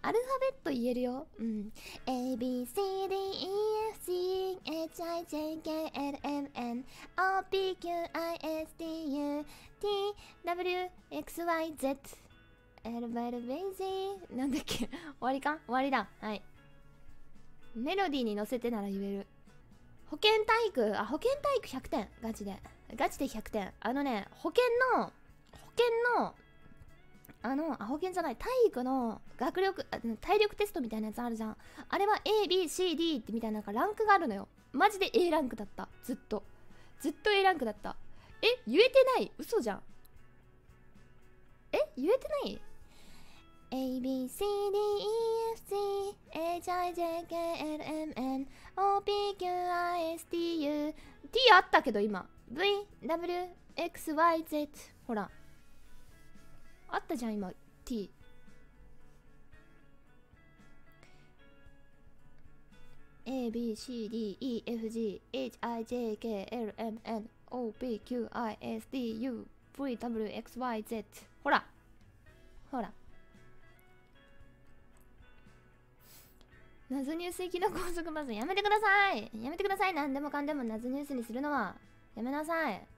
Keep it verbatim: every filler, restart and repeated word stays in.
アルファベット言えるよ。うん。A, B, C, D, E, F, G, H, I, J, K, L, M, N, O, P, Q, I, S, T, U, T, W, X, Y, Z。エルバイルベイジー。なんだっけ終わりか終わりだ。はい。メロディーに乗せてなら言える。保健体育、あ、保健体育ひゃくてん。ガチで。ガチでひゃくてん。あのね、保健の、保健の、あの、あ、保健じゃない、体育の学力、体力テストみたいなやつあるじゃん。あれは A、B、C、D ってみたいななんかランクがあるのよ。マジで A ランクだった。ずっと。ずっと A ランクだった。え、言えてない？嘘じゃん。え、言えてない？ A, B, C, D, E, F, G, H, I, J, K, L, M, N, O, P, Q, I, S, T, U, T あったけど今 V, W, X, Y, Z ほらあったじゃん今 T。 A, B, C, D, E, F, G, H, I, J, K, L, M, N, O, P, Q, I, S, T, U, V, W, X, Y, Z ほらほら謎ニュース行きの高速バスやめてください。やめてください。何でもかんでも謎ニュースにするのはやめなさい。